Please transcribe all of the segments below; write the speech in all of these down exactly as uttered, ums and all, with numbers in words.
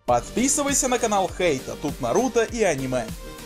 Подписывайся на канал Хейта, тут Наруто и аниме.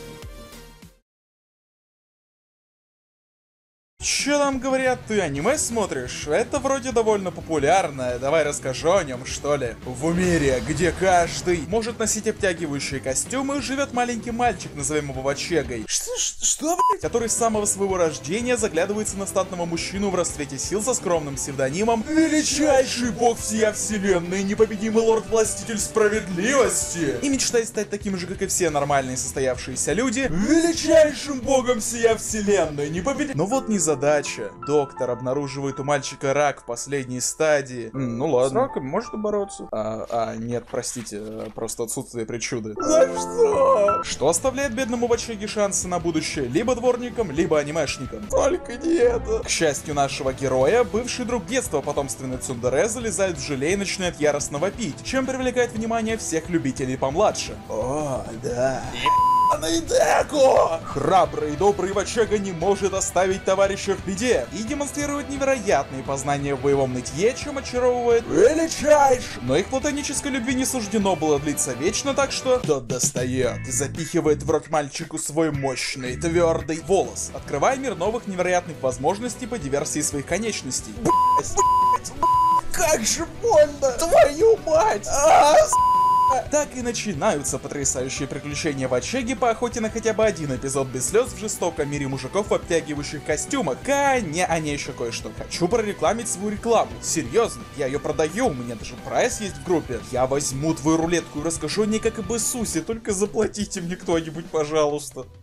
Чё там говорят, ты аниме смотришь? Это вроде довольно популярное, давай расскажу о нем, что ли. В мире, где каждый может носить обтягивающие костюмы, живет маленький мальчик, назовем его Вачегой. Что, что, блядь? Который с самого своего рождения заглядывается на статного мужчину в расцвете сил со скромным псевдонимом «Величайший бог всея вселенной, непобедимый лорд-властитель справедливости!» И мечтает стать таким же, как и все нормальные состоявшиеся люди, величайшим богом всея вселенной, непобедимым... Но вот не за Задача. Доктор обнаруживает у мальчика рак в последней стадии. М, ну ладно. С раком может бороться. А, а, нет, простите, просто отсутствие причуды. За что? Что оставляет бедному Вачеге шансы на будущее либо дворником, либо анимешником? Только не это. К счастью нашего героя, бывший друг детства потомственный цундере залезает в желе и начинает яростно вопить, чем привлекает внимание всех любителей помладше. О, да. Деку! Храбрый и добрый Вачега не может оставить товарища в беде и демонстрирует невероятные познания в боевом нытье, чем очаровывает величайший. Но их платонической любви не суждено было длиться вечно, так что тот достает и запихивает в рот мальчику свой мощный, твердый волос, открывая мир новых невероятных возможностей по диверсии своих конечностей. Блять, блять, как же больно! Твою мать! А, Так и начинаются потрясающие приключения Вачеги по охоте на хотя бы один эпизод без слез в жестоком мире мужиков в обтягивающих костюмах. Коня, а не еще кое-что. Хочу прорекламить свою рекламу. Серьезно, я ее продаю, у меня даже прайс есть в группе. Я возьму твою рулетку и расскажу о ней как об Иисусе, только заплатите мне кто-нибудь, пожалуйста.